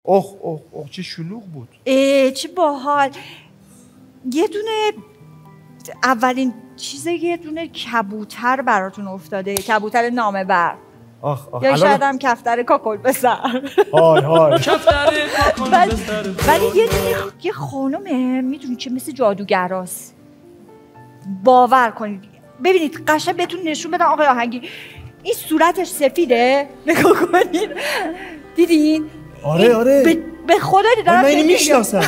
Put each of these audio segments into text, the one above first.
اوه اوه اوه چه شلوغ بود. چه باحال. یه دونه اولین چیز یه دونه کبوتر براتون افتاده، کبوتر نامه بر. یا شاید هم کفتر کاکل به سر. های کفتر کاکل به سر. ولی یه دونه یه خانومه میدونی چه مثل جادوگراست. باور کنید ببینید قشنگ بهتون نشون بدم آقای آهنگی این صورتش سفیده نگاه کنید دیدین؟ آره به خدا دیدم من اینو میشناسم.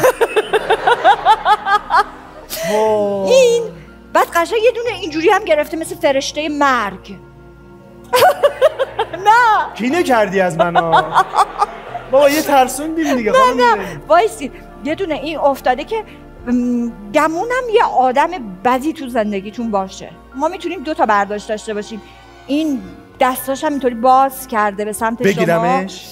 این بعد قشنگ یه دونه اینجوری هم گرفته مثل فرشته مرگ. نه کینه کردی از من بابا یه ترسوندیم دیگه. نه وایسی یه دونه این افتاده که گمونم یه آدم بدی تو زندگیتون باشه. ما میتونیم 2 تا برداشت داشته باشیم. این دستاش هم اینطوری باز کرده به سمت بگیرمش؟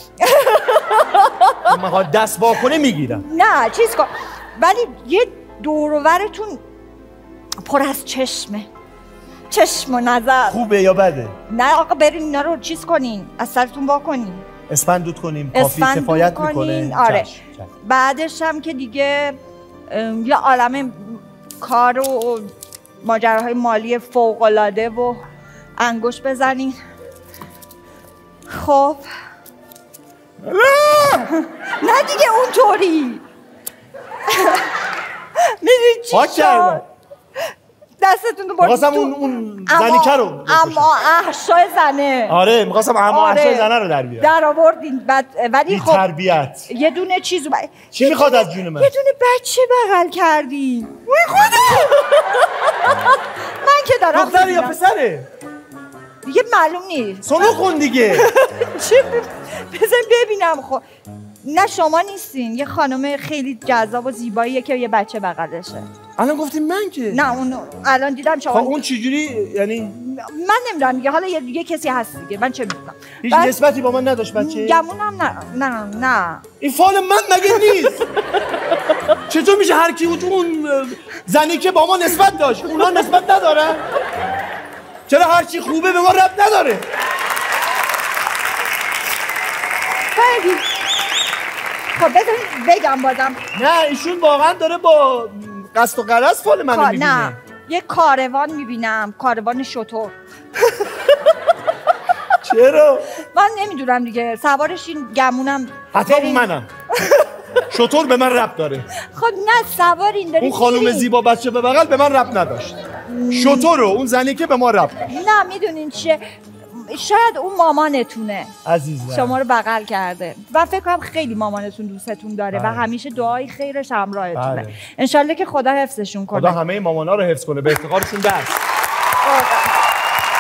من دست وا کنه میگیرم. نه چیز کن. ولی یه دور و برتون پر از چشمه، چشم و نظر. خوبه یا بده؟ نه آقا برین اینا رو چیز کنین، از سرتون وا کنین، اسفندود کنیم. کافی کفایت میکنه. آره. بعدش هم که دیگه یه عالم کار و ماجراهای مالی فوق‌العاده و انگوش بزنین. خب نه دیگه اونطوری. میدونی چی شد؟ دستتون رو بردید میخواستم اون زنیکه رو اما احشای زنه. آره میخواستم اما احشای زنه رو در بیارم. در آوردین. ولی خب تربیت یه دونه چیزو چی میخواد از جون من؟ یه دونه بچه بغل کردین. وای خدا. من که دارم دختره یا پسره؟ دیگه معلوم نیست. سونو خون دیگه. بزن ببینم. خب نه شما نیستین، یه خانم خیلی جذاب و زیباییه که یه بچه بغلشه. الان گفتیم من که نه اون الان دیدم شما. خب اون چجوری یعنی؟ من نمیدونم دیگه، حالا یه کسی هست دیگه، من چه میدونم. هیچ نسبتی با من نداشت بچه؟ گمونم نه این فال من مگه نیست؟ چطور میشه هر کی اون زنی که با ما نسبت داشت اونا نسبت ندارن؟ چرا هر چی خوبه به ما ربط نداره؟ خیلی خب بذارید بگم بازم. نه ایشون واقعا داره با قصد و غرض فال منو میبینه. نه یه کاروان میبینم، کاروان شتر. چرا؟ من نمیدونم دیگه، سوارش این گمونم. حتی منم. شتر به من ربط داره. خب نه سوار این دارید. اون خانم زیبا بچه به بغل به من ربط نداشت. شتر رو اون زنی که به ما ربط داشت. نه میدونین چیه؟ شاید اون مامانتونه عزیزم، شما رو بغل کرده و فکر کنم خیلی مامانتون دوستتون داره و همیشه دعای خیرش همراهتونه. انشالله که خدا حفظشون کنه. خدا همه مامانا رو حفظ کنه، به افتخارشون دست.